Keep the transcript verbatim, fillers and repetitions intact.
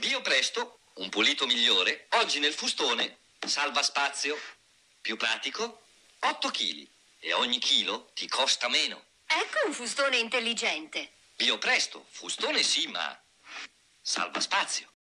Biopresto, un pulito migliore, oggi nel fustone, salva spazio, più pratico, otto chili e ogni chilo ti costa meno. Ecco un fustone intelligente. Biopresto, fustone sì, ma salva spazio.